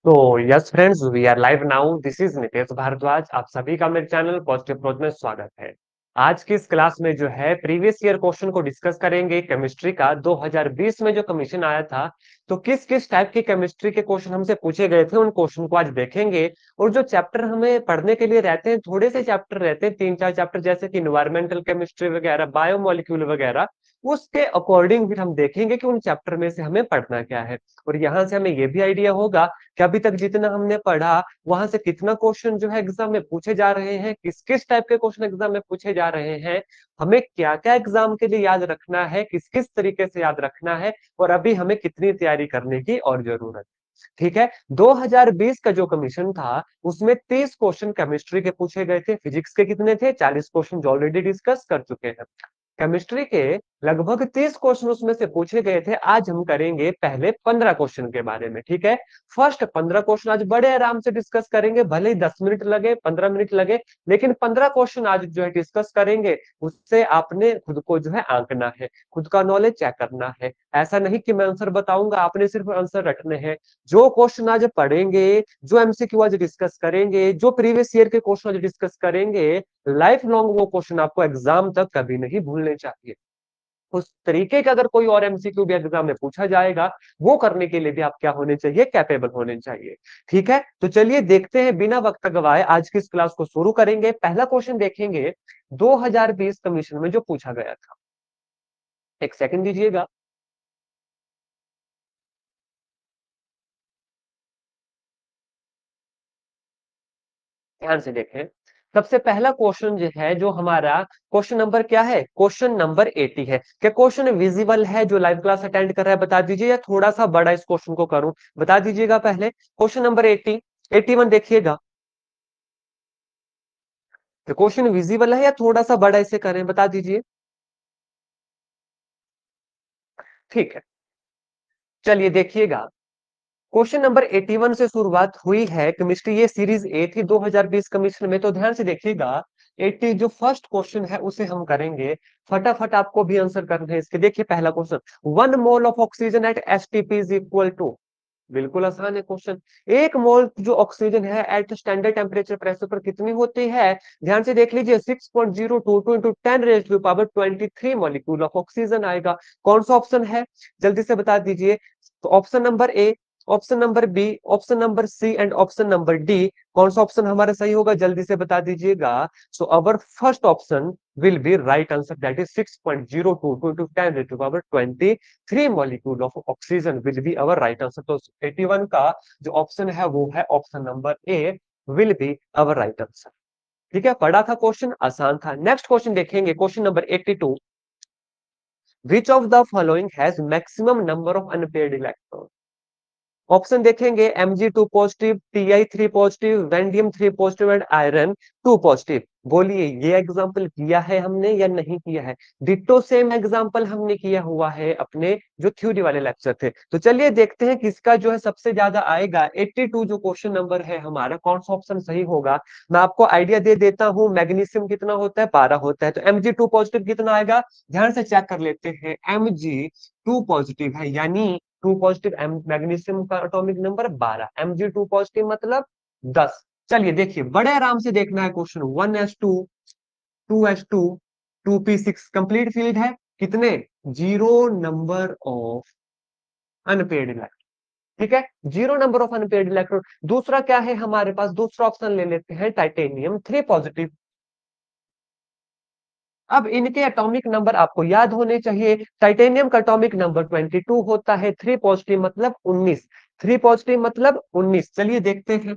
तो yes friends, we are live now. This is Nitesh Bhardwaj. आप सभी का मेरे चैनल पॉजिटिव प्रोज में स्वागत है। आज की इस क्लास में जो है प्रीवियस ईयर क्वेश्चन को डिस्कस करेंगे। केमिस्ट्री का 2020 में जो कमीशन आया था, तो किस किस टाइप की केमिस्ट्री के क्वेश्चन हमसे पूछे गए थे, उन क्वेश्चन को आज देखेंगे। और जो चैप्टर हमें पढ़ने के लिए रहते हैं, थोड़े से चैप्टर रहते हैं, 3-4 चैप्टर, जैसे कि इन्वायरमेंटल केमिस्ट्री वगैरह, बायोमोलिक्यूल वगैरह, उसके अकॉर्डिंग फिर हम देखेंगे कि उन चैप्टर में से हमें पढ़ना क्या है। और यहाँ से हमें ये भी आइडिया होगा कि अभी तक जितना हमने पढ़ा, वहां से कितना क्वेश्चन जो है एग्जाम में पूछे जा रहे हैं, किस किस टाइप के क्वेश्चन एग्जाम में पूछे जा रहे हैं, हमें क्या क्या एग्जाम के लिए याद रखना है, किस किस तरीके से याद रखना है, और अभी हमें कितनी तैयारी करने की और जरूरत है। ठीक है। 2020 का जो कमीशन था, उसमें 30 क्वेश्चन केमिस्ट्री के पूछे गए थे। फिजिक्स के कितने थे? 40 क्वेश्चन जो ऑलरेडी डिस्कस कर चुके हैं। केमिस्ट्री के लगभग 30 क्वेश्चन उसमें से पूछे गए थे। आज हम करेंगे पहले 15 क्वेश्चन के बारे में। ठीक है। फर्स्ट 15 क्वेश्चन आज बड़े आराम से डिस्कस करेंगे, भले ही 10 मिनट लगे, 15 मिनट लगे, लेकिन 15 क्वेश्चन आज जो है डिस्कस करेंगे। उससे आपने खुद को जो है आंकना है, खुद का नॉलेज चेक करना है। ऐसा नहीं कि मैं आंसर बताऊंगा, आपने सिर्फ आंसर रटने हैं। जो क्वेश्चन आज पढ़ेंगे, जो एमसीक्यू आज डिस्कस करेंगे, जो प्रीवियस ईयर के क्वेश्चन आज डिस्कस करेंगे, लाइफ लॉन्ग वो क्वेश्चन आपको एग्जाम तक कभी नहीं भूलने चाहिए। उस तरीके का अगर कोई और एमसीक्यू भी एग्जाम में पूछा जाएगा, वो करने के लिए भी आप क्या होने चाहिए? कैपेबल होने चाहिए। ठीक है। तो चलिए देखते हैं, बिना वक्त गवाए आज की इस क्लास को शुरू करेंगे। पहला क्वेश्चन देखेंगे 2020 कमीशन में जो पूछा गया था। एक सेकंड दीजिएगा। ध्यान से देखें। सबसे पहला क्वेश्चन जो है, जो हमारा क्वेश्चन नंबर क्या है? क्वेश्चन नंबर 80 है। क्या क्वेश्चन विजिबल है जो लाइव क्लास अटेंड कर रहा है? बता दीजिए, या थोड़ा सा बड़ा इस क्वेश्चन को करूं? बता दीजिएगा पहले। क्वेश्चन नंबर 80, 81 देखिएगा। तो क्वेश्चन विजिबल है या थोड़ा सा बड़ा इसे करें? बता दीजिए। ठीक है। चलिए देखिएगा। क्वेश्चन नंबर 81 से शुरुआत हुई है केमिस्ट्री, ये सीरीज ए थी 2020 कमीशन में। तो ध्यान से देखिएगा। 80 जो फर्स्ट क्वेश्चन है उसे हम करेंगे। फटाफट आपको भी आंसर करना है इसके। देखिए पहला question, 1 mole of oxygen at STP is equal to. बिल्कुल आसान है क्वेश्चन। 1 मोल जो ऑक्सीजन है एट स्टैंडर्ड टेम्परेचर प्रेशर पर कितनी होती है? ध्यान से देख लीजिए, 6.022 इंटू 10⁻³ मॉलिक्यूल ऑफ ऑक्सीजन आएगा। कौन सा ऑप्शन है? जल्दी से बता दीजिए। तो option number A, option number B, option number C and option number D, कौन सा ऑप्शन हमारा सही होगा? जल्दी से बता दीजिएगा। So our first option will be right answer, that is 6.022 into 10⁻23 molecule of oxygen will be our right answer। तो 81 का जो ऑप्शन है वो है option number A, will be our right answer। ठीक है। पढ़ा था क्वेश्चन, आसान था। नेक्स्ट क्वेश्चन देखेंगे, question number 82। Which of the following has maximum number of unpaired electron? Option देखेंगे, Mg2 positive, Ti3 positive, Vanadium 3 positive and iron 2 positive. बोलिए, ये एग्जांपल किया है हमने या नहीं किया है? डिट्टो सेम एग्जांपल हमने किया हुआ है अपने जो थ्योरी वाले लेक्चर थे। तो चलिए देखते हैं किसका जो है सबसे ज्यादा आएगा। 82 जो क्वेश्चन नंबर है हमारा, कौन सा ऑप्शन सही होगा? मैं आपको आइडिया दे देता हूँ। मैग्नीशियम कितना होता है? 12 होता है। तो Mg2 पॉजिटिव कितना आएगा? ध्यान से चेक कर लेते हैं। Mg2 पॉजिटिव है, यानी 2 पॉजिटिव। मैग्नीशियम का एटॉमिक नंबर 12, Mg2 पॉजिटिव मतलब 10। चलिए देखिए, बड़े आराम से देखना है question. 1s2, 2s2, 2p6 complete field है। कितने? 0 नंबर ऑफ अनपेयर्ड इलेक्ट्रॉन। ठीक है। 0 नंबर ऑफ अनपेयर्ड इलेक्ट्रॉन। दूसरा क्या है हमारे पास? दूसरा ऑप्शन ले लेते हैं, टाइटेनियम 3 पॉजिटिव। अब इनके एटॉमिक नंबर आपको याद होने चाहिए। टाइटेनियम का एटॉमिक नंबर 22 होता है, 3 पॉजिटिव मतलब 19। 3 पॉजिटिव मतलब 19। चलिए देखते हैं।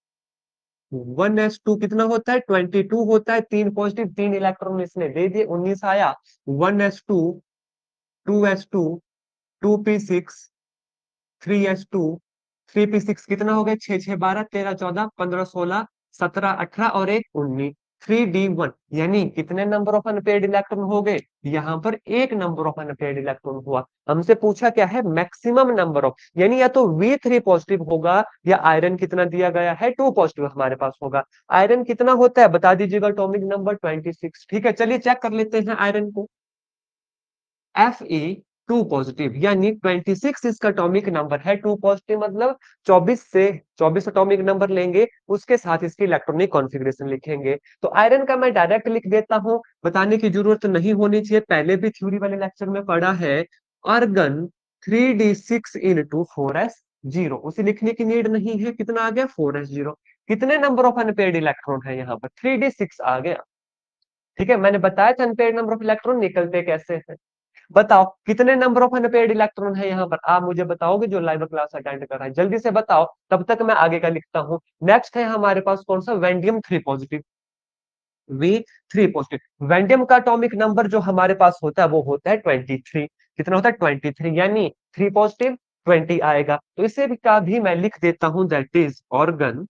1s2 कितना होता है? 22 होता है। 3 पॉजिटिव, 3 इलेक्ट्रॉन इसने दे दिए, 19 आया। 1s2, 2s2, 2p6, 3s2, 3p6 कितना हो गया? 6 6 12 13 14 15 16 17 18 और एक 19। 3d1 यानी कितने नंबर ऑफ अनपेयर्ड इलेक्ट्रॉन हो गए? यहाँ पर एक नंबर ऑफ अनपेयर्ड इलेक्ट्रॉन हुआ। हमसे पूछा क्या है? मैक्सिमम नंबर ऑफ, यानी या तो V3 पॉजिटिव होगा, या आयरन कितना दिया गया है? 2 पॉजिटिव हमारे पास होगा। आयरन कितना होता है बता दीजिएगा? Atomic number 26। ठीक है। चलिए चेक कर लेते हैं आयरन को। Fe 2 पॉजिटिव, यानी 26 इसका एटॉमिक नंबर है। 2 पॉजिटिव मतलब 24 से 24 एटॉमिक नंबर लेंगे, उसके साथ इसकी इलेक्ट्रॉनिक कॉन्फ़िगरेशन लिखेंगे। तो आयरन का मैं डायरेक्ट लिख देता हूं, बताने की जरूरत नहीं होनी चाहिए, पहले भी थ्योरी वाले लेक्चर में पढ़ा है। आर्गन 3d6 इंटू 4s0, उसे लिखने की नीड नहीं है। कितना आ गया? 4s0। कितने नंबर ऑफ अनपेयर्ड इलेक्ट्रॉन है यहाँ पर? 3d6 आ गया। ठीक है, मैंने बताया था अनपेयर्ड नंबर ऑफ इलेक्ट्रॉन निकलते कैसे हैं। बताओ कितने नंबर ऑफ अनपेयर्ड इलेक्ट्रॉन है यहाँ पर? आप मुझे बताओगे जो लाइव क्लास अटेंड कर रहा है, जल्दी से बताओ, तब तक मैं आगे का लिखता हूँ। नेक्स्ट है हमारे पास कौन सा? वैंडियम 3 पॉजिटिव। V3 positive. वैंडियम का एटॉमिक नंबर जो हमारे पास होता है वो होता है 23। कितना होता है? 23, यानी 3 पॉजिटिव 20 आएगा। तो इसे भी का भी मैं लिख देता हूं, दैट इज ऑर्गन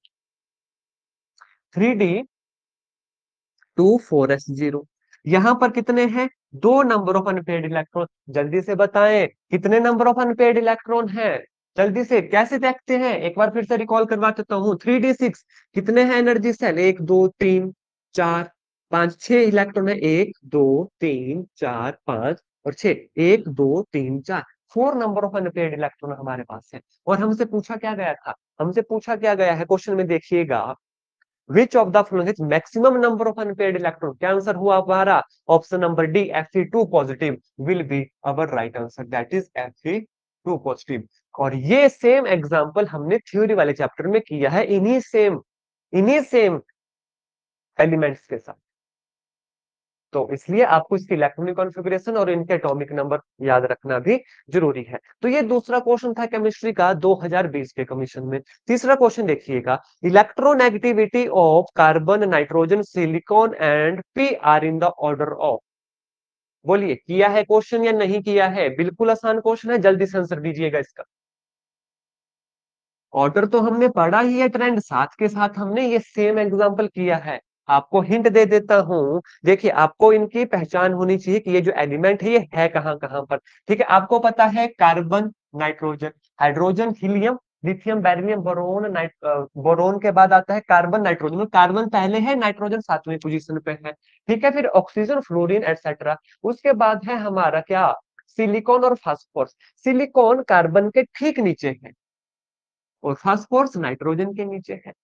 3d24s0। यहां पर कितने हैं? दो नंबर ऑफ अनपेयर्ड इलेक्ट्रॉन। जल्दी से बताएं कितने नंबर ऑफ अनपेयर्ड इलेक्ट्रॉन है? जल्दी से कैसे देखते हैं, एक बार फिर से रिकॉल करवा देता हूँ। 3d6 कितने हैं एनर्जी सेल? 1 2 3 4 5 6 इलेक्ट्रॉन है। 1 2 3 4 5 और 6, 1 2 3 4, 4 नंबर ऑफ अनपेयर्ड इलेक्ट्रॉन हमारे पास है। और हमसे पूछा क्या गया था? हमसे पूछा क्या गया है क्वेश्चन में, देखिएगा, which of the following is maximum number of unpaired electron? क्या आंसर हुआ हमारा? Option number D, Fe2 positive will be our right answer, that is Fe2 positive. और ये सेम एग्जांपल हमने थ्योरी वाले चैप्टर में किया है, इन्हीं सेम एलिमेंट्स के साथ। तो इसलिए आपको इसकी इलेक्ट्रॉनिक कॉन्फ़िगरेशन और इनके एटॉमिक नंबर याद रखना भी जरूरी है। तो ये दूसरा क्वेश्चन था केमिस्ट्री का 2020 के कमीशन में। तीसरा क्वेश्चन देखिएगा, electronegativity of carbon, nitrogen, silicon and P are in the order of. बोलिए किया है क्वेश्चन या नहीं किया है? बिल्कुल आसान क्वेश्चन है, जल्दी से आंसर दीजिएगा इसका। ऑर्डर तो हमने पढ़ा ही है ट्रेंड, साथ के साथ हमने ये सेम एग्जांपल किया है। आपको हिंट दे देता हूं, देखिए आपको इनकी पहचान होनी चाहिए कि ये जो एलिमेंट है ये है कहां कहां पर। ठीक है, आपको पता है carbon, nitrogen, hydrogen, helium, lithium, beryllium, boron, boron के बाद आता है कार्बन, नाइट्रोजन। कार्बन पहले है, नाइट्रोजन 7वें पोजीशन पे है। ठीक है, फिर ऑक्सीजन, फ्लोरीन एटसेट्रा। उसके बाद है हमारा क्या? सिलिकॉन और फास्फोरस। सिलिकॉन कार्बन के ठीक नीचे है और फास्फोरस नाइट्रोजन के नीचे है।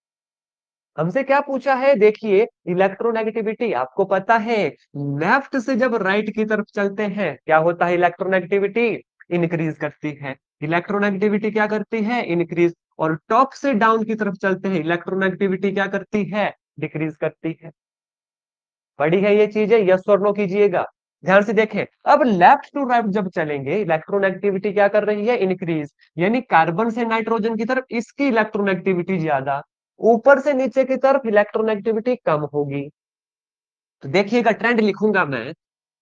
हमसे क्या पूछा है? देखिए इलेक्ट्रोनेगेटिविटी आपको पता है, लेफ्ट से जब राइट की तरफ चलते हैं क्या होता है? इलेक्ट्रोनेगेटिविटी इंक्रीज करती है। इलेक्ट्रोनेगेटिविटी क्या करती है? इंक्रीज। और टॉप से डाउन की तरफ चलते हैं, इलेक्ट्रोनेगेटिविटी क्या करती है? डिक्रीज करती है। पढ़ी है ये चीजें? यस और नो कीजिएगा, ध्यान से देखें। अब लेफ्ट टू राइट जब चलेंगे, इलेक्ट्रोनेगेटिविटी क्या कर रही है? इंक्रीज, यानी कार्बन से नाइट्रोजन की तरफ इसकी इलेक्ट्रोनेगेटिविटी ज्यादा, ऊपर से नीचे की तरफ इलेक्ट्रोनेगेटिविटी कम होगी। तो देखिएगा ट्रेंड लिखूंगा मैं,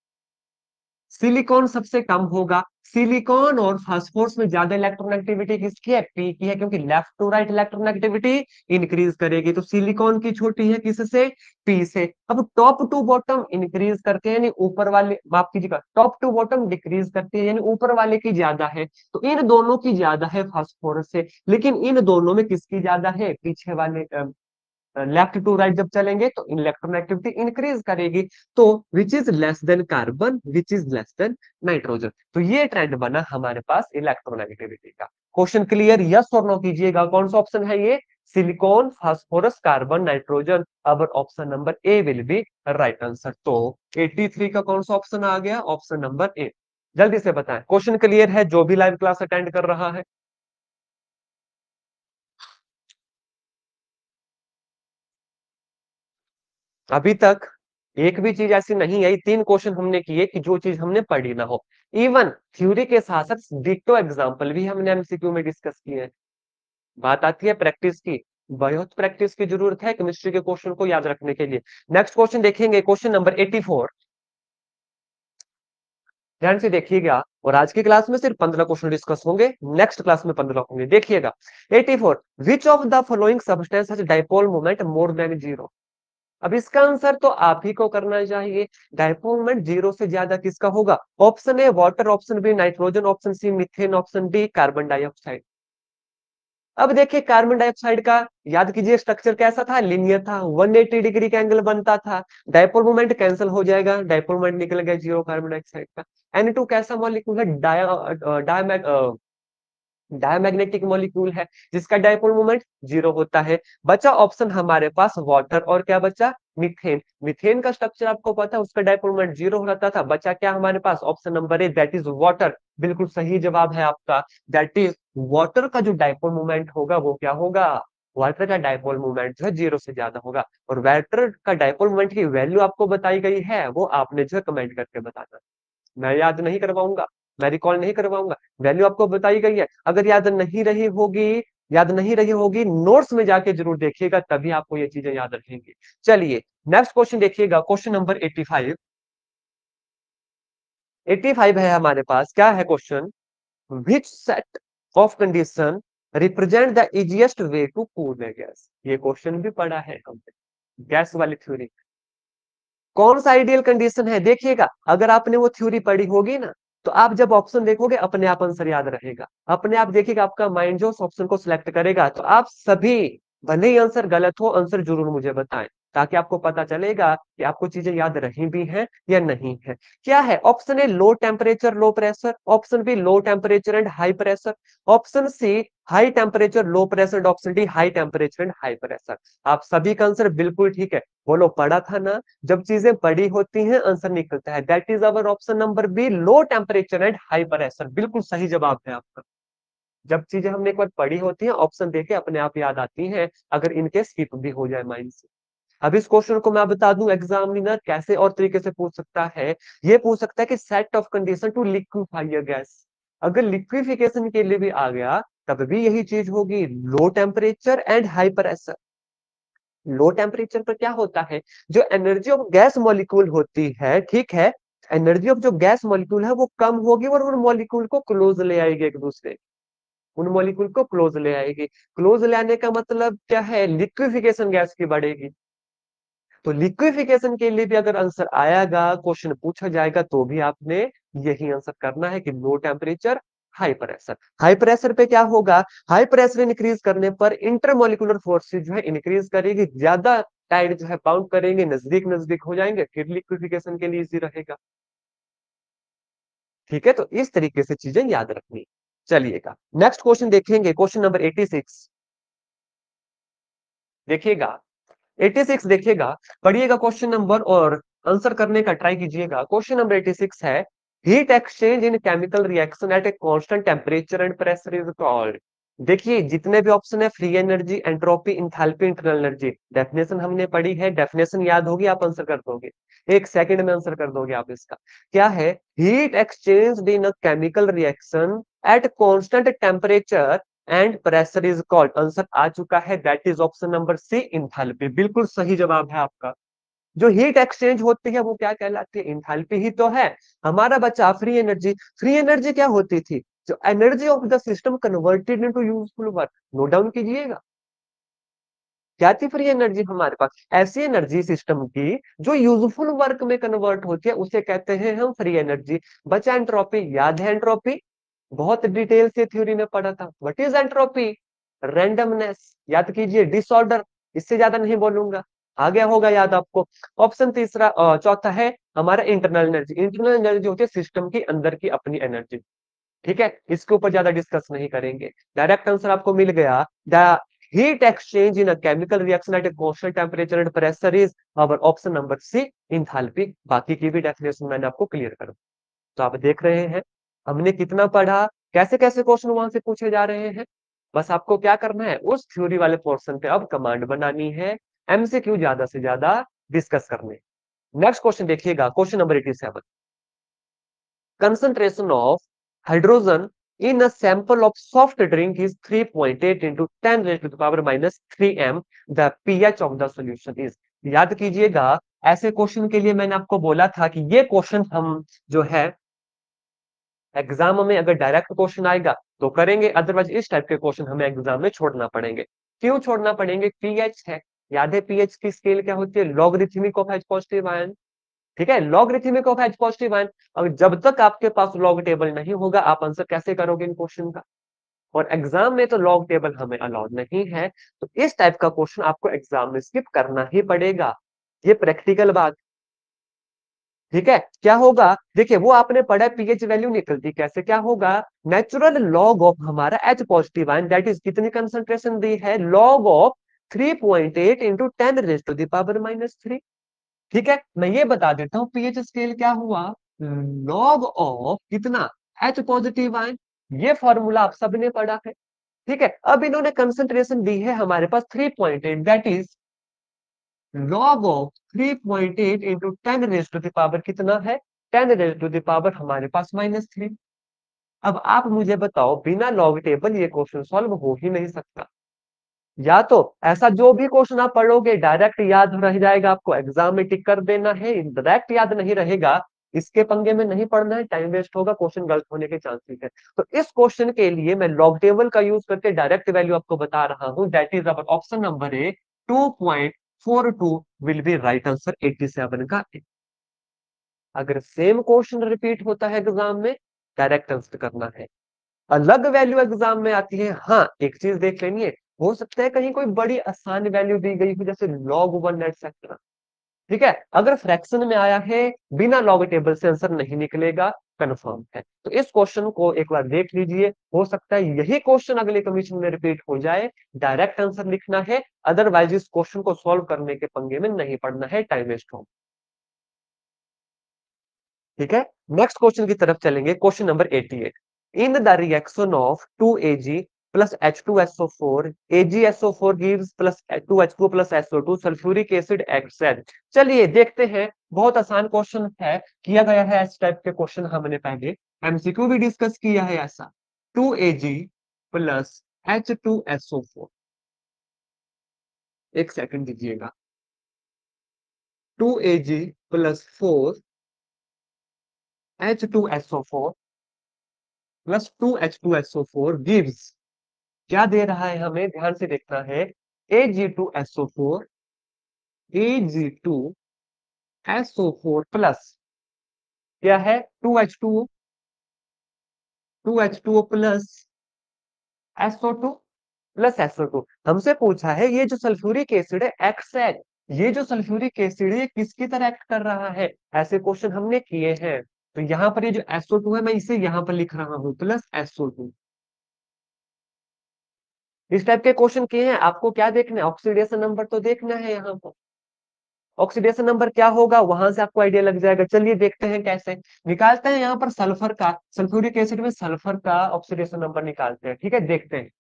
सिलिकॉन सबसे कम होगा। सिलिकॉन और फास्फोरस में ज्यादा इलेक्ट्रोनेगेटिविटी किसकी है? पी की है, क्योंकि left to right electronegativity increase करेगी। तो सिलिकॉन की छोटी है किससे? पी से। अब टॉप टू बॉटम इंक्रीज करते हैं, यानी ऊपर वाले, माफ कीजिएगा, टॉप टू बॉटम डिक्रीज करते हैं, यानी ऊपर वाले की ज्यादा है। तो इन दोनों की ज्यादा है फास्फोरस से, लेकिन इन दोनों में किसकी ज्यादा है? पीछे वाले, लेफ्ट टू राइट जब चलेंगे तो इलेक्ट्रोनेगेटिविटी इंक्रीज करेगी। तो which is less than carbon, which is less than nitrogen. तो ये ट्रेंड बना हमारे पास इलेक्ट्रोनेगेटिविटी का। Question clear? यस और नो कीजिएगा, कौन सा ऑप्शन है ये? Silicon, phosphorus, carbon, nitrogen. अब option number A will be right answer. तो 83 का कौन सा ऑप्शन आ गया? Option number A. जल्दी से बताएं, क्वेश्चन क्लियर है जो भी लाइव क्लास अटेंड कर रहा है? अभी तक एक भी चीज ऐसी नहीं आई, 3 क्वेश्चन हमने किए कि जो चीज हमने पढ़ी ना हो। इवन थ्योरी के साथ साथ डिट्टो एग्जांपल भी हमने एमसीक्यू में डिस्कस किए हैं। बात आती है प्रैक्टिस की, बहुत प्रैक्टिस की जरूरत है केमिस्ट्री के क्वेश्चन को याद रखने के लिए। नेक्स्ट क्वेश्चन देखेंगे, क्वेश्चन नंबर 84। ध्यान से देखिएगा, और आज की क्लास में सिर्फ 15 क्वेश्चन डिस्कस होंगे, नेक्स्ट क्लास में 15 होंगे। देखिएगा 84, which of the following substance has dipole moment more than 0? अब इसका आंसर तो आप ही को करना चाहिए। डाइपोल मोमेंट 0 से ज्यादा किसका होगा? Option A water, option B nitrogen, option C methane, option D carbon dioxide. अब देखिए कार्बन डाइऑक्साइड का याद कीजिए स्ट्रक्चर कैसा था, लीनियर था, 180 डिग्री का एंगल बनता था। डायपोल मोमेंट कैंसिल हो जाएगा, डायपोल मोमेंट निकल गया जीरो कार्बन डाइऑक्साइड का। N2 कैसा मॉलिक्यूल है, डायमैग्नेटिक मॉलिक्यूल है, जिसका डायपोल मोमेंट जीरो होता है। बचा ऑप्शन हमारे पास वाटर, और क्या बचा, मीथेन। मीथेन का स्ट्रक्चर आपको पता है, उसका डायपोल मोमेंट जीरो रहता था। बचा क्या हमारे पास, option number A, that is water. बिल्कुल सही जवाब है आपका, दैट इज वाटर का जो डायपोल मोमेंट होगा वो क्या होगा, वाटर का डायपोल मोमेंट जो है जीरो से ज्यादा होगा। और वाटर का डायपोल मोमेंट की वैल्यू आपको बताई गई है, वो आपने जो है कमेंट करके बताना। मैं याद नहीं करवाऊंगा, मैं रिकॉल नहीं करवाऊंगा, वैल्यू आपको बताई गई है। अगर याद नहीं रही होगी नोट्स में जाके जरूर देखिएगा, तभी आपको ये चीजें याद रखेंगी। चलिए नेक्स्ट क्वेश्चन देखिएगा, क्वेश्चन नंबर 85। 85 है हमारे पास, क्या है question, which set of condition represent the easiest way to cool a gas. ये क्वेश्चन भी पढ़ा है हमने गैस वाली थ्योरी। कौन सा आइडियल कंडीशन है, देखिएगा अगर आपने वो थ्योरी पढ़ी होगी ना, तो आप जब ऑप्शन देखोगे अपने आप आंसर याद रहेगा, अपने आप देखिएगा आपका माइंड जो उस ऑप्शन को सिलेक्ट करेगा। तो आप सभी, भले ही आंसर गलत हो, आंसर जरूर मुझे बताएं, ताकि आपको पता चलेगा कि आपको चीजें याद रही भी हैं या नहीं है। क्या है, option A low temperature low pressure, option B low temperature and high pressure, option C high temperature low pressure, option D high temperature and high pressure. आप सभी का आंसर बिल्कुल ठीक है। बोलो, पढ़ा था ना, जब चीजें बड़ी होती हैं आंसर निकलता है। That is our option number B, low temperature and high pressure. बिल्कुल सही जवाब है आपका। जब चीजें हमने एक बार पढ़ी होती हैं, ऑप्शन देके अपने आप याद आती हैं, अगर इनके स्किप भी हो जाए माइंड से। अब इस क्वेश्चन को मैं बता दूं, एग्जामिनर कैसे और तरीके से पूछ सकता है। ये पूछ सकता है कि set of condition to liquefy a gas. अगर लिक्विफिकेशन के लिए भी आ गया, तब भी यही चीज होगी, low temperature and high pressure. Low temperature पर क्या होता है, जो एनर्जी ऑफ गैस मॉलिक्यूल होती है, ठीक है, एनर्जी ऑफ जो गैस मॉलिक्यूल है वो कम होगी, और उन मॉलिक्यूल को क्लोज ले आएगी एक दूसरे, उन मॉलिक्यूल को क्लोज ले आएगी। क्लोज ले आने का मतलब क्या है, लिक्विफिकेशन गैस की बढ़ेगी। तो लिक्विफिकेशन के लिए भी अगर आंसर आएगा, क्वेश्चन पूछा जाएगा, तो भी आपने यही आंसर करना है कि low temperature high pressure. High pressure पे क्या होगा, हाई प्रेशर इंक्रीज करने पर इंटरमोलिकुलर फोर्सेज जो है इंक्रीज करेगी, ज्यादा टाइड जो है बाउंड करेंगे, नजदीक नजदीक हो जाएंगे, फिर लिक्विफिकेशन के लिए इजी रहेगा। ठीक है, तो इस तरीके से चीजें याद रखनी। चलिएगा नेक्स्ट क्वेश्चन देखेंगे, क्वेश्चन नंबर 86 देखिएगा। 86 देखिएगा, पढ़िएगा क्वेश्चन नंबर और आंसर करने का ट्राई कीजिएगा। क्वेश्चन नंबर 86 है, heat exchange in chemical reaction at a constant temperature and pressure is called. देखिए जितने भी ऑप्शन है, free energy, entropy, enthalpy, internal energy, definition हमने पढ़ी है, डेफिनेशन याद होगी, आप आंसर कर दोगे, एक सेकंड में आंसर कर दोगे आप इसका। क्या है, heat exchange in a chemical reaction at constant temperature and pressure is called. Answer आ चुका है, that is option number C, enthalpy. बिल्कुल सही जवाब है आपका। जो हीट एक्सचेंज होती है वो क्या कहलाती है, इंथैल्पी ही तो है। हमारा बच्चा फ्री एनर्जी, फ्री एनर्जी क्या होती थी, जो energy of the system converted into useful work. Note down कीजिएगा, क्या थी फ्री एनर्जी हमारे पास, ऐसी एनर्जी सिस्टम की जो यूजफुल वर्क में कन्वर्ट होती है, उसे कहते हैं हम फ्री एनर्जी। बचा एंट्रोपी, याद है एंट्रोपी, बहुत डिटेल से थ्योरी में पढ़ा था। व्हाट इज एंट्रोपी, रैंडमनेस, याद कीजिए, डिसऑर्डर, इससे ज्यादा नहीं बोलूंगा, आ गया होगा याद आपको। ऑप्शन तीसरा चौथा है हमारा इंटरनल एनर्जी। इंटरनल एनर्जी होती है सिस्टम के अंदर की अपनी एनर्जी। ठीक है, इसके ऊपर ज्यादा डिस्कस नहीं करेंगे, डायरेक्ट आंसर आपको मिल गया। The heat exchange in a chemical reaction at a constant temperature and pressure is our option number C, enthalpy. बाकी की भी डेफिनेशन मैंने आपको क्लियर कर। तो आप देख रहे हैं हमने कितना पढ़ा, कैसे कैसे क्वेश्चन वहां से पूछे जा रहे हैं। बस आपको क्या करना है, उस थ्योरी वाले पोर्शन पे अब कमांड बनानी है, एमसीक्यू ज्यादा से ज्यादा डिस्कस करने। नेक्स्ट क्वेश्चन देखिएगा, question number 87। concentration of hydrogen in a sample of soft drink is 3.8 into 10 raised to the power minus 3 m. The pH of the solution is। याद कीजिएगा, ऐसे क्वेश्चन के लिए मैंने आपको बोला था कि ये क्वेश्चन हम जो है एग्जाम में अगर डायरेक्ट क्वेश्चन आएगा तो करेंगे, अदरवाइज इस टाइप के क्वेश्चन हमें एग्जाम में छोड़ना पड़ेंगे। क्यों छोड़ना पड़ेंगे, पीएच है, याद है पीएच की स्केल क्या होती है, logarithmic of H positive ion. ठीक है, logarithmic of H positive ion. और जब तक आपके पास लॉग टेबल नहीं होगा, आप आंसर कैसे करोगे इन क्वेश्चन का। और एग्जाम में तो लॉग टेबल हमें अलाउड नहीं है, तो इस टाइप का क्वेश्चन आपको एग्जाम में स्किप करना ही पड़ेगा। ये प्रैक्टिकल बात। ठीक है, क्या होगा देखिए, वो आपने पढ़ा पीएच वैल्यू निकलती कैसे, क्या होगा, नेचुरल लॉग ऑफ हमारा H positive ion that is कितनी कंसंट्रेशन दी है, लॉग ऑफ 3.8 इंटू 10⁻³ ठीक है, मैं ये बता देता हूँ पीएच स्केल क्या हुआ, लॉग ऑफ कितना, एच पॉजिटिव आयन, ये फॉर्मूला आप सबने पढ़ा है। ठीक है, अब इन्होंने कंसंट्रेशन दी है हमारे पास 3.8 that is log of 3.8 into 10⁻³ कितना है, 10⁻³ हमारे पास -3। अब आप मुझे बताओ बिना लॉग टेबल ये क्वेश्चन सॉल्व हो ही नहीं सकता। या तो ऐसा जो भी क्वेश्चन आप पढ़ोगे डायरेक्ट याद रह जाएगा, आपको एग्जाम में टिक कर देना है, डायरेक्ट याद नहीं रहेगा, इसके पंगे में नहीं पढ़ना है, टाइम वेस्ट होगा, क्वेश्चन गलत होने के चांसेस है। तो इस क्वेश्चन के लिए मैं लॉग टेबल का यूज करके डायरेक्ट वैल्यू आपको बता रहा हूं, that is our option number A 2.42 will be right answer 87 का। अगर सेम क्वेश्चन रिपीट होता है एग्जाम में, डायरेक्ट आंसर करना है। अलग वैल्यू एग्जाम में आती है, हाँ एक चीज देख लेनी है, हो सकता है कहीं कोई बड़ी आसान वैल्यू दी गई हो जैसे log 1 एटसेट्रा। ठीक है, अगर फ्रैक्शन में आया है बिना लॉग टेबल से आंसर नहीं निकलेगा, कंफर्म है। तो इस क्वेश्चन को एक बार देख लीजिए, हो सकता है यही क्वेश्चन अगले कमीशन में रिपीट हो जाए, डायरेक्ट आंसर लिखना है, अदरवाइज इस क्वेश्चन को सॉल्व करने के पंगे में नहीं पड़ना है, टाइम वेस्ट हो। ठीक है, नेक्स्ट क्वेश्चन की तरफ चलेंगे, question number 88। In the reaction of 2Ag plus H2SO4 AgSO4 gives plus 2H2 plus SO2 sulphuric acid XN। चलिए देखते हैं, बहुत आसान क्वेश्चन है, किया गया है इस टाइप के क्वेश्चन हमने पहले एमसीक्यू भी डिस्कस किया है ऐसा। 2Ag प्लस H2SO4, एक सेकंड दीजिएगा, 2Ag plus 4H2SO4 plus 2H2SO4 gives, क्या दे रहा है हमें, ध्यान से देखना है, Ag2SO4 Ag2SO4 प्लस क्या है, 2H2O, 2H2O plus SO2 plus SO2। हमसे पूछा है ये जो सल्फ्यूरिक एसिड है एक्स है, ये जो सल्फ्यूरिक एसिड है ये किसकी तरह एक्ट कर रहा है, ऐसे क्वेश्चन हमने किए हैं। तो यहाँ पर ये जो SO2 है मैं इसे यहाँ पर लिख रहा हूँ प्लस SO2। इस टाइप के क्वेश्चन किए हैं, आपको क्या देखना है, ऑक्सीडेशन नंबर तो देखना है यहाँ पर। ऑक्सीडेशन नंबर क्या होगा वहां से आपको आइडिया लग जाएगा, चलिए देखते हैं कैसे निकालते हैं। यहाँ पर सल्फर का, सल्फ्यूरिक एसिड में सल्फर का ऑक्सीडेशन नंबर निकालते हैं। ठीक है, देखते हैं,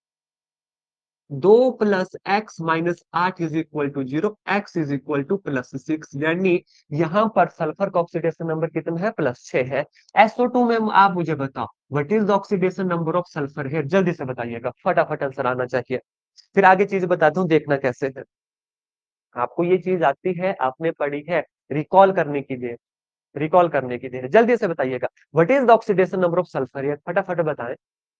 2 + x - 8 is equal to 0, x is equal to +6, यानी यहाँ पर सल्फर का ऑक्सीडेशन नंबर कितना है, +6 है। SO2 में आप मुझे बताओ what is the oxidation number of sulphur है, जल्दी से बताइएगा, फटाफट आंसर आना चाहिए। फिर आगे चीज बताता हूँ, देखना कैसे है। आपको ये चीज आती है, आपने पढ़ी है, रिकॉल करने की देर, रिकॉल करने की देर, जल्दी से बताइएगा what is the oxidation number of sulphur, ये फटाफट बताएं।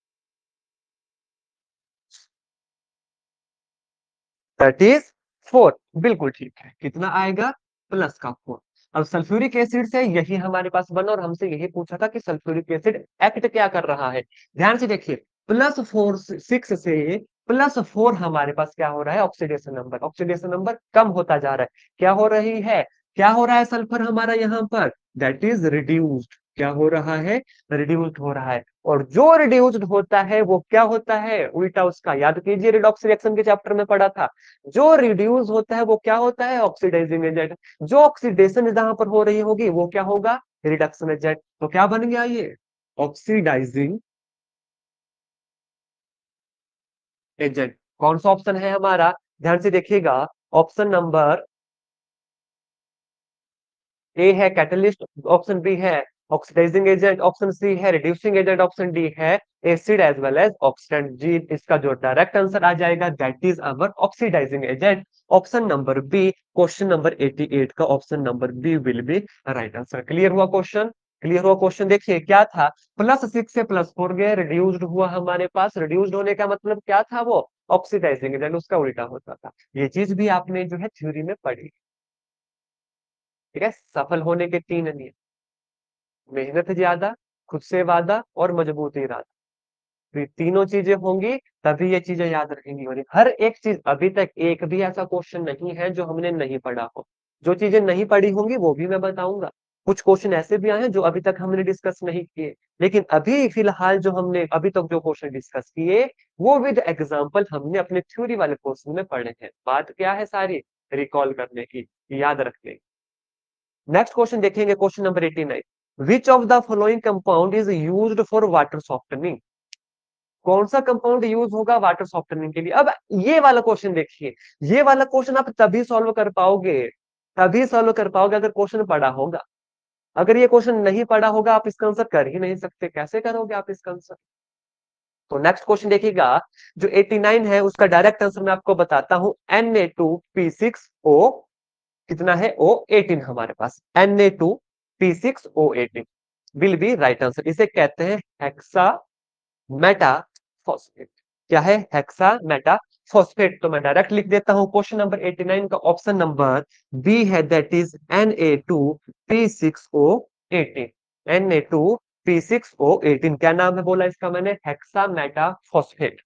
34, बिल्कुल ठीक है, कितना आएगा, प्लस का 4। अब सल्फ्यूरिक एसिड से यही हमारे पास बना और हमसे यही पूछा था कि सल्फ्यूरिक एसिड एक्ट क्या कर रहा है, ध्यान से देखिए, +4 6 से +4 हमारे पास क्या हो रहा है, ऑक्सीडेशन नंबर, ऑक्सीडेशन नंबर कम होता जा रहा है, क्या हो रही है, क्या हो रहा है सल्फर हमारा यहाँ पर, दैट इज रिड्यूस्ड, क्या हो रहा है, रिड्यूस्ड हो रहा है। और जो रिड्यूस्ड होता है वो क्या होता है, उल्टा उसका, याद कीजिए रिडॉक्स रिएक्शन के चैप्टर में पढ़ा था, जो रिड्यूस होता है वो क्या होता है, ऑक्सीडाइजिंग एजेंट। जो ऑक्सीडेशन जहां पर हो रही होगी वो क्या होगा, रिडक्शन एजेंट। तो क्या बन गया ये, ऑक्सीडाइजिंग एजेंट। कौन सा ऑप्शन है हमारा, ध्यान से देखिएगा, ऑप्शन नंबर ए है कैटलिस्ट, ऑप्शन बी है ऑक्सीडाइजिंग एजेंट, ऑप्शन सी है रिड्यूसिंग एजेंट, ऑप्शन डी है acid as well as oxidant. जी, इसका जो डायरेक्ट आंसर आ जाएगा that is our oxidising agent, option number B, question number 88 का option number B will be right answer. Clear हुआ question, clear हुआ question, देखिए क्या था, +6 से +4 गए, रिड्यूस्ड हुआ हमारे पास, रिड्यूस्ड होने का मतलब क्या था, वो ऑक्सीडाइजिंग एजेंट, उसका उल्टा होता था। ये चीज भी आपने जो है थ्योरी में पढ़ी। ठीक है, सफल होने के 3 नियम, मेहनत ज्यादा, खुद से वादा और मजबूत इरादा। तो ये तीनों चीजें होंगी तभी ये चीजें याद रहेंगी। और हर एक चीज, अभी तक एक भी ऐसा क्वेश्चन नहीं है जो हमने नहीं पढ़ा हो। जो चीजें नहीं पढ़ी होंगी वो भी मैं बताऊंगा। कुछ क्वेश्चन ऐसे भी आए हैं जो अभी तक हमने डिस्कस नहीं किए, लेकिन अभी फिलहाल जो हमने अभी तक जो क्वेश्चन डिस्कस किए वो विद एग्जाम्पल हमने अपने थ्योरी वाले क्वेश्चन में पढ़े हैं। बात क्या है सारी रिकॉल करने की, याद रखने की। नेक्स्ट क्वेश्चन देखेंगे, question number 89। Which of the following compound is used for water softening? कौन सा कंपाउंड यूज होगा वाटर सॉफ्टनिंग के लिए? अब ये वाला क्वेश्चन देखिए, ये वाला क्वेश्चन आप तभी सॉल्व कर पाओगे, तभी सॉल्व कर पाओगे अगर क्वेश्चन पढ़ा होगा। अगर ये क्वेश्चन नहीं पढ़ा होगा आप इसका आंसर कर ही नहीं सकते। कैसे करोगे आप इसका आंसर? तो नेक्स्ट क्वेश्चन देखिएगा, जो 89 है उसका डायरेक्ट आंसर मैं आपको बताता हूं। Na2P6O, कितना है O18 हमारे पास, Na2P6O18 will be right answer. इसे कहते हैं हेक्सा मेटा फॉस्फेट। क्या है? Hexa meta phosphate. तो मैं डायरेक्ट लिख देता हूं, क्वेश्चन नंबर 89 का ऑप्शन नंबर बी है, दैट इज Na2P6O18। Na2P6O18 क्या नाम है बोला इसका मैंने? Hexa meta phosphate.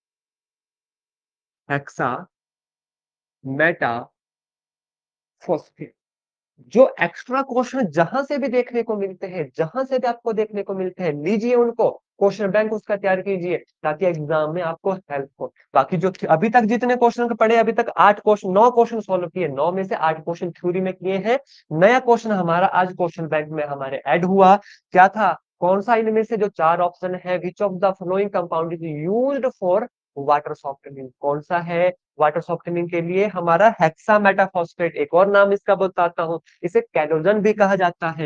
Hexa meta phosphate. जो एक्स्ट्रा क्वेश्चन जहां से भी देखने को मिलते हैं, जहां से भी आपको देखने को मिलते हैं, लीजिए उनको, क्वेश्चन बैंक उसका तैयार कीजिए ताकि एग्जाम में आपको हेल्प हो। बाकी जो अभी तक जितने क्वेश्चन पढ़े, अभी तक 8 क्वेश्चन 9 क्वेश्चन सॉल्व किए, 9 में से 8 क्वेश्चन थ्योरी में किए हैं। नया क्वेश्चन हमारा आज क्वेश्चन बैंक में हमारे ऐड हुआ, क्या था? कौन सा इनमें से जो 4 ऑप्शन है, which of the following compound is used for water softening? कौन सा है वाटर सॉफ्टनिंग के लिए? हमारा हेक्सामेटाफॉस्फेट। एक और नाम इसका बताता हूं, इसे कैलोजन भी कहा जाता है,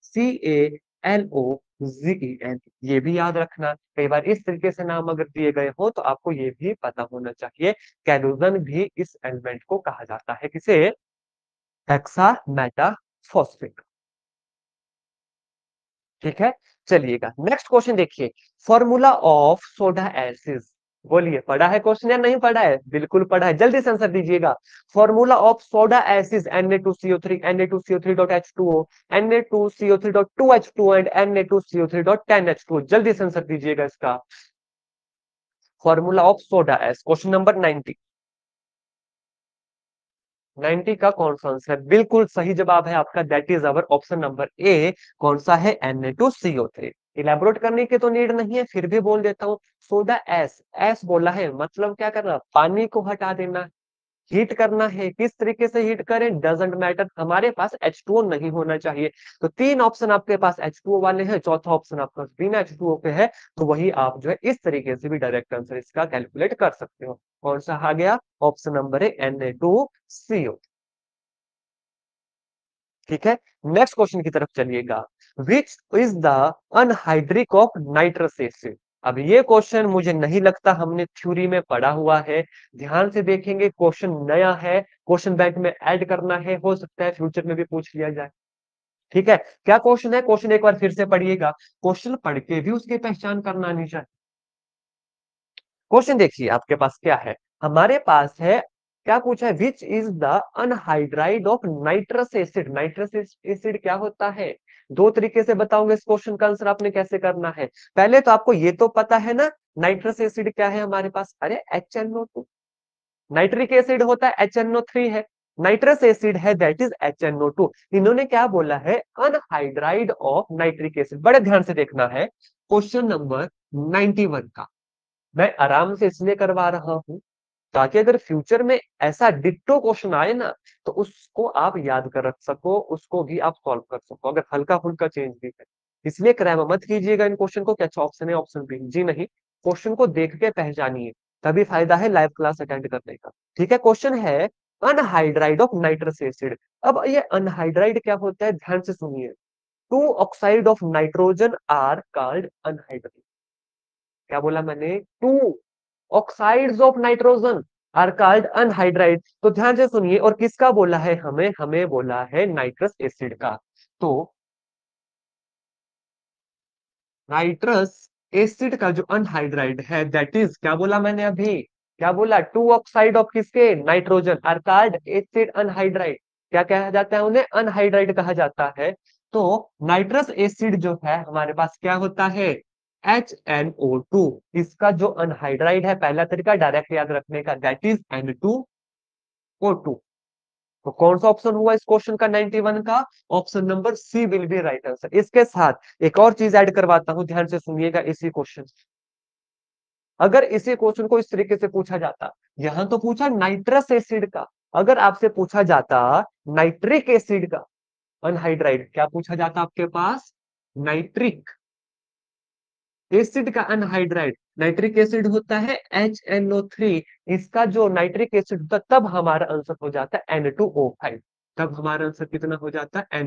CaLOGen। ये भी याद रखना, कई बार इस तरीके से नाम अगर दिए गए हो तो आपको ये भी पता होना चाहिए। कैलोजन भी इस एलिमेंट को कहा जाता है, किसे? हेक्सामेटाफॉस्फेट। ठीक है, चलिएगा नेक्स्ट क्वेश्चन देखिए। Formula of soda acid. बोलिए, पढ़ा है क्वेश्चन या नहीं पढ़ा है? बिल्कुल पढ़ा है, जल्दी से आंसर दीजिएगा। Formula of soda acid Na2CO3, Na2CO3.H2O, Na2CO3.2H2 and Na2CO3.10H2। जल्दी से आंसर दीजिएगा इसका। Formula of soda ash, question number 90। 90 का कौन सा आंसर है? बिल्कुल सही जवाब है आपका, that is our option number A. कौन सा है? Na2CO3। इलेबोरेट करने की तो नीड नहीं है, फिर भी बोल देता हूँ। सोडा एस, एस बोला है मतलब क्या करना? पानी को हटा देना, हीट करना है। किस तरीके से हीट करें डजेंट मैटर, हमारे पास H2O नहीं होना चाहिए। तो 3 ऑप्शन आपके पास H2O वाले हैं, चौथा ऑप्शन आपका बिना H2O के है, तो वही आप जो है इस तरीके से भी डायरेक्ट आंसर इसका कैलकुलेट कर सकते हो। कौन सा आ गया? ऑप्शन नंबर है Na2CO। ठीक है, नेक्स्ट क्वेश्चन की तरफ चलिएगा। Which is the anhydride of nitrous acid? अब ये क्वेश्चन मुझे नहीं लगता हमने थ्योरी में पढ़ा हुआ है। ध्यान से देखेंगे, क्वेश्चन नया है, क्वेश्चन बैंक में ऐड करना है, हो सकता है फ्यूचर में भी पूछ लिया जाए। ठीक है, क्या क्वेश्चन है? क्वेश्चन एक बार फिर से पढ़िएगा, क्वेश्चन पढ़ के भी उसकी पहचान करना नहीं चाहिए। क्वेश्चन देखिए आपके पास क्या है, हमारे पास है, क्या पूछा है? Which is the anhydride of nitrous acid? Nitrous acid क्या होता है? दो तरीके से बताऊंगा इस क्वेश्चन का आंसर आपने कैसे करना है। पहले तो आपको ये तो पता है ना, नाइट्रस एसिड क्या है हमारे पास? अरे HNO2। नाइट्रिक एसिड होता है HNO3 है, नाइट्रस एसिड है दैट इज HNO2। इन्होंने क्या बोला है? Anhydride of nitric acid. बड़े ध्यान से देखना है क्वेश्चन नंबर 91 का। मैं आराम से इसलिए करवा रहा हूं ताकि अगर फ्यूचर में ऐसा डिट्टो क्वेश्चन आए ना तो उसको आप याद कर रख सको, उसको भी आप सॉल्व कर सको, अगर हल्का फुल्का चेंज भी है। इसलिए क्रैम मत कीजिएगा इन क्वेश्चन को कि अच्छा ऑप्शन है ऑप्शन बी, जी नहीं। क्वेश्चन को देख के पहचानिए, तभी फायदा है लाइव क्लास अटेंड करने का। ठीक है, क्वेश्चन है अनहाइड्राइड ऑफ नाइट्रस एसिड। अब ये अनहाइड्राइड क्या होता है, ध्यान से सुनिए। Two oxide of nitrogen are called anhydride. क्या बोला मैंने? Two oxides of nitrogen are called anhydride. तो ध्यान से सुनिए, और किसका बोला है? हमें हमें बोला है नाइट्रस एसिड का। तो नाइट्रस एसिड का जो अनहाइड्राइड है दैट इज, क्या बोला मैंने अभी? क्या बोला? टू ऑक्साइड ऑफ किसके? Nitrogen are called acid anhydride. क्या कहा जाता है उन्हें? अनहाइड्राइड कहा जाता है। तो नाइट्रस एसिड जो है हमारे पास क्या होता है? HNO2। इसका जो अनहाइड्राइड है, पहला तरीका डायरेक्ट याद रखने का, दैट इज N2O2। तो कौन सा ऑप्शन हुआ इस क्वेश्चन का 91 का? Option number C will be right answer. इसके साथ एक और चीज ऐड करवाता हूं, ध्यान से सुनिएगा इसी क्वेश्चन। अगर इसी क्वेश्चन को इस तरीके से पूछा जाता, यहां तो पूछा नाइट्रस एसिड का, अगर आपसे पूछा जाता नाइट्रिक एसिड का अनहाइड्राइड, क्या पूछा जाता आपके पास? नाइट्रिक एसिड का अनहाइड्राइड, नाइट्रिक एसिड होता है HNO3। इसका जो नाइट्रिक एसिड होता है, तब हमारा आंसर हो जाता है N2O5। तब हमारा आंसर कितना हो जाता है?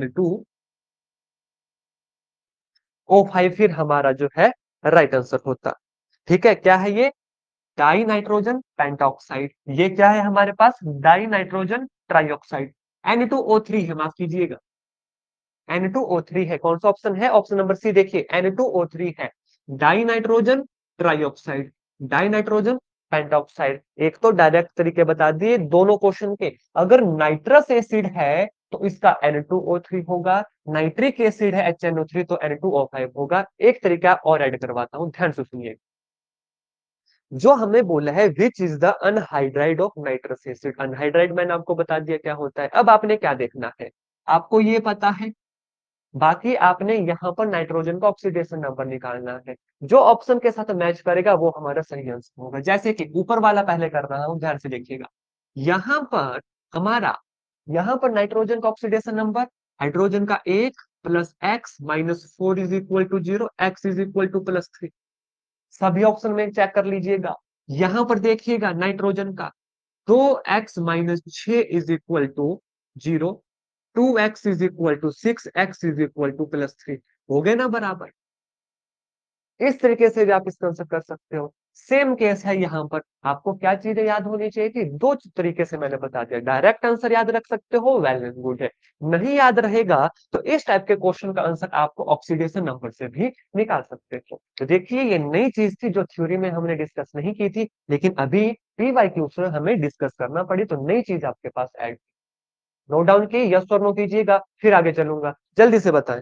N2O5 फिर हमारा जो है राइट आंसर होता। ठीक है, क्या है ये? Di nitrogen pentoxide. ये क्या है हमारे पास? Die nitrogen trioxide. N2O3 है, माफ कीजिएगा, N2O3 है। कौन सा ऑप्शन है? ऑप्शन नंबर सी देखिए, N2O3 है। Di nitrogen trioxide, di nitrogen pentoxide. एक तो डायरेक्ट तरीके बता दिए दोनों क्वेश्चन के। अगर नाइट्रस एसिड है तो इसका N2O3 होगा, नाइट्रिक एसिड है HNO3 तो N2O5 होगा। एक तरीका और ऐड करवाता हूं, ध्यान से सुनिए। जो हमें बोला है which is the anhydride of nitrous acid, anhydride मैंने आपको बता दिया क्या होता है। अब आपने क्या देखना है, आपको ये पता है, बाकी आपने यहाँ पर नाइट्रोजन का ऑक्सीडेशन नंबर निकालना है। जो ऑप्शन के साथ मैच करेगा वो हमारा सही आंसर होगा। जैसे कि ऊपर वाला पहले कर रहा हूं, ध्यान से देखिएगा। यहाँ पर हमारा, यहाँ पर नाइट्रोजन का ऑक्सीडेशन नंबर, हाइड्रोजन का 1 plus x minus 4 is equal to 0, x is equal to +3। सभी ऑप्शन में चेक कर लीजिएगा। यहां पर देखिएगा नाइट्रोजन का 2x - 6 is equal to 0, 2x is equal to 6, x is equal to +3। हो गए ना बराबर? इस तरीके से भी आप इसका आंसर कर सकते हो। सेम केस है यहाँ पर। आपको क्या चीजें याद होनी चाहिए कि दो तरीके से मैंने बता दिया। डायरेक्ट आंसर याद रख सकते हो, वेल एंड गुड है। नहीं याद रहेगा तो इस टाइप के क्वेश्चन का आंसर आपको ऑक्सीडेशन नंबर से भी निकाल सकते हो। तो देखिए, ये नई चीज थी जो थ्योरी में हमने डिस्कस नहीं की थी, लेकिन अभी PYQ में हमें डिस्कस करना पड़ी, तो नई चीज आपके पास ऐड। नोट डाउन की, यस और नो कीजिएगा, फिर आगे चलूंगा। जल्दी से बताएं।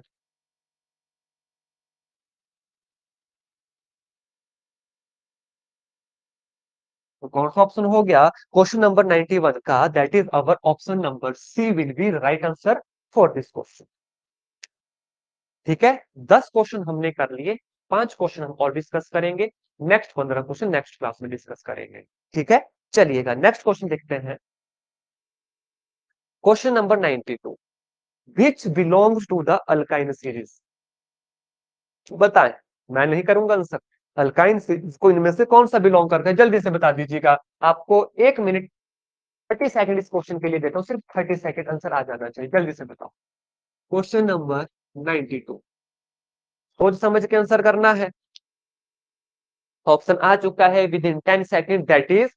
तो कौन सा ऑप्शन हो गया क्वेश्चन नंबर 91 का? That is our option number C will be right answer for this question. ठीक है, 10 क्वेश्चन हमने कर लिए, 5 क्वेश्चन हम और डिस्कस करेंगे। नेक्स्ट 15 क्वेश्चन नेक्स्ट क्लास में डिस्कस करेंगे। ठीक है, चलिएगा नेक्स्ट क्वेश्चन देखते हैं। Question number 92, which belongs to the alkyne series? बताएं, मैं नहीं करूंगा आंसर। अल्काइन सीरीज को इनमें से कौन सा बिलोंग करता है, जल्दी से बता दीजिएगा। आपको 1 मिनट 30 सेकंड इस क्वेश्चन के लिए देता हूँ, सिर्फ 30 सेकंड, आंसर आ जाना चाहिए। जल्दी से बताओ। क्वेश्चन नंबर 92, सोच समझ के आंसर करना है। ऑप्शन आ चुका है within 10 second, that is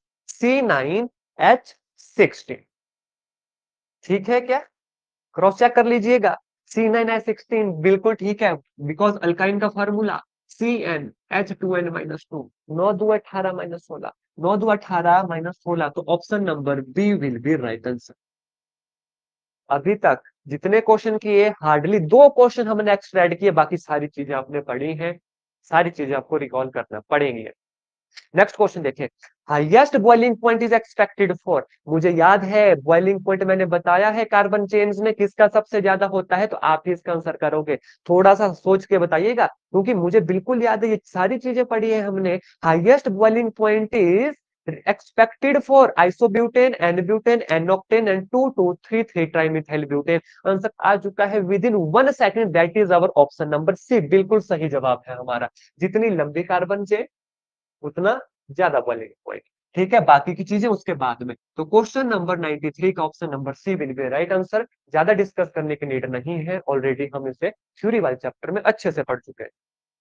C9H16। ठीक है क्या? क्रॉस चेक कर लीजिएगा। C9H16 बिल्कुल ठीक है, बिकॉज अल्काइन का फॉर्मूला CnH2n-2, 9 2 18 -16, 9 2 18 -16, तो option number B will be right answer. अभी तक जितने क्वेश्चन किए, हार्डली 2 क्वेश्चन हमने एक्स्ट्रा ऐड किए, बाकी सारी चीजें आपने पढ़ी हैं, सारी चीजें आपको रिकॉल करना पड़ेंगी। नेक्स्ट क्वेश्चन देखिए। Highest boiling point is expected for, मुझे याद है बॉइलिंग पॉइंट मैंने बताया है कार्बन चेन्स में किसका सबसे ज्यादा होता है, तो आप ही इसका आंसर करोगे। थोड़ा सा सोच के बताइएगा, क्योंकि मुझे बिल्कुल याद है, ये सारी चीजें पढ़ी है हमने। Highest boiling point is expected for isobutane, n butane, n octane and 2,2,3,3 trimethyl butane. Answer आ चुका है within 1 second, that is our option number C. बिल्कुल सही जवाब है हमारा। जितनी लंबी कार्बन चेन उतना ज्यादा बॉइलिंग पॉइंट। ठीक है, बाकी की चीजें उसके बाद में। तो क्वेश्चन नंबर 93 का option number C will be right answer. ज्यादा डिस्कस करने की नीड नहीं है, ऑलरेडी हम इसे थ्योरी वाले चैप्टर में अच्छे से पढ़ चुके हैं।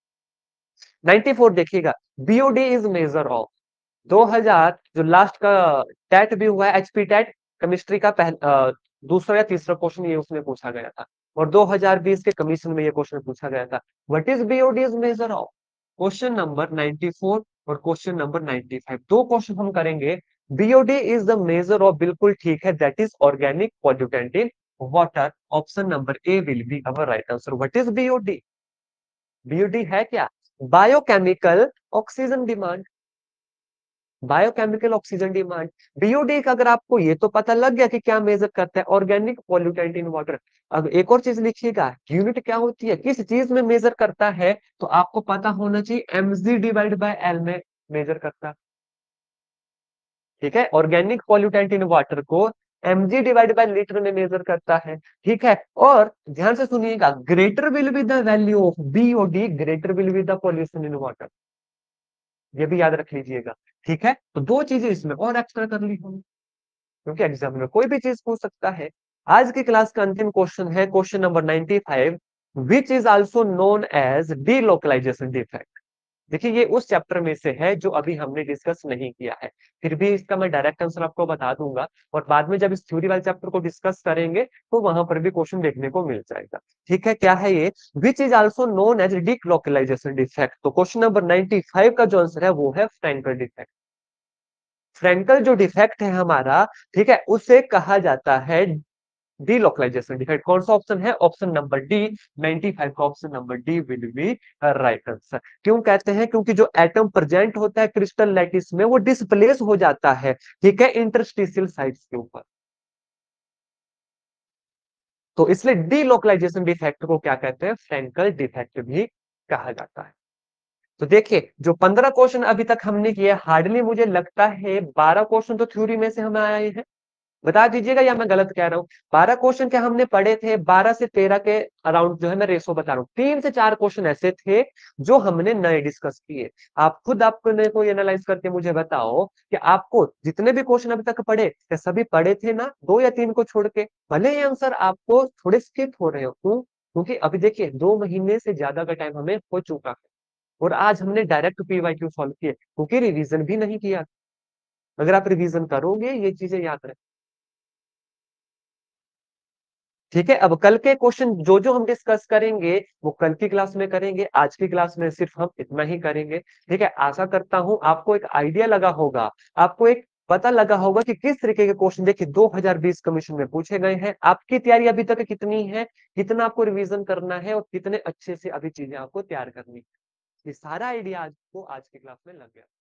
94 देखिएगा, बीओडी इज मेजर ऑफ। 2000 जो लास्ट का टेट भी हुआ है, एचपी टेट केमिस्ट्री का दूसरा या तीसरा क्वेश्चन ये उसमें पूछा गया था, और 2020 के कमीशन में ये क्वेश्चन पूछा गया था। What is BOD is measure of? Question number 94 और क्वेश्चन नंबर 95, 2 क्वेश्चन हम करेंगे। BOD is the measure of, बिल्कुल ठीक है, that is organic pollutant in water. Option number A will be our right answer. What is BOD? BOD है क्या? Biochemical oxygen demand. Biochemical oxygen demand. BOD का अगर आपको ये तो पता लग गया कि क्या मेजर करता है, ऑर्गेनिक पॉल्यूटेंट इन वाटर। अब एक और चीज लिखिएगा, यूनिट क्या होती है, किस चीज में मेजर करता है, तो आपको पता होना चाहिए एमजी डिवाइड बाय एल में मेजर करता है। ठीक है, ऑर्गेनिक पॉल्यूटेंट इन वाटर को एमजी डिवाइड बाय लीटर में मेजर करता है। ठीक है, और ध्यान से सुनिएगा, greater will be the value of BOD greater will be the pollution in water, ये भी याद रख लीजिएगा। ठीक है, तो दो चीजें इसमें और एक्स्ट्रा कर ली हमने, क्योंकि एग्जाम में कोई भी चीज पूछ सकता है। आज की क्लास का अंतिम क्वेश्चन है question number 95, which is also known as delocalisation defect. देखिए ये उस चैप्टर में से है जो अभी हमने डिस्कस नहीं किया है, फिर भी इसका मैं डायरेक्ट आंसर आपको बता दूंगा, और बाद में जब इस थ्योरी वाले चैप्टर को डिस्कस करेंगे तो वहां पर भी क्वेश्चन देखने को मिल जाएगा। ठीक है, क्या है ये, which is also known as delocalisation defect. तो क्वेश्चन नंबर 95 का जो आंसर है वो है फ्रैंकल डिफेक्ट। फ्रैंकल जो डिफेक्ट है हमारा, ठीक है, उसे कहा जाता है डीलोकलाइजेशन डिफेक्ट। कौन सा ऑप्शन है, ऑप्शन नंबर डी, 95 का option number D will be right answer. क्यों कहते हैं, क्योंकि जो एटम प्रेजेंट होता है क्रिस्टल लैटिस में वो डिस्प्लेस हो जाता है, ठीक है, इंटरस्टिशियल साइट्स के ऊपर, तो इसलिए डीलोकलाइजेशन डिफेक्ट को क्या कहते हैं, फ्रैंकल डिफेक्ट भी कहा जाता है। तो देखिए जो 15 क्वेश्चन अभी तक हमने किए, हार्डली मुझे लगता है 12 क्वेश्चन तो थ्योरी में से हमें आए हैं। बता दीजिएगा या मैं गलत कह रहा हूँ। 12 क्वेश्चन क्या हमने पढ़े थे, 12 से 13 के अराउंड जो है मैं रेशो बता रहा हूँ। 3 से 4 क्वेश्चन ऐसे थे जो हमने नए डिस्कस किए। आप खुद आपने कोई एनालाइज करके मुझे बताओ कि आपको जितने भी क्वेश्चन अभी तक पढ़े, क्या सभी पढ़े थे ना, 2 या 3 को छोड़ के, भले ही आंसर आपको थोड़े स्किप हो रहे हो, क्यों, क्योंकि अभी देखिए 2 महीने से ज्यादा का टाइम हमें हो चुका है, और आज हमने डायरेक्ट पीवाईक्यू सॉल्व किए क्योंकि रिवीजन भी नहीं किया। अगर आप रिवीजन करोगे ये चीजें याद रहे। ठीक है, अब कल के क्वेश्चन जो जो हम डिस्कस करेंगे वो कल की क्लास में करेंगे, आज की क्लास में सिर्फ हम इतना ही करेंगे। ठीक है, आशा करता हूं आपको एक आइडिया लगा होगा, आपको एक पता लगा होगा कि किस तरीके के क्वेश्चन देखिए 2020 कमीशन में पूछे गए हैं। आपकी तैयारी अभी तक कितनी है, कितना आपको रिवीजन करना है, और कितने अच्छे से अभी चीजें आपको तैयार करनी है, ये सारा आइडिया आपको आज की क्लास में लग गया।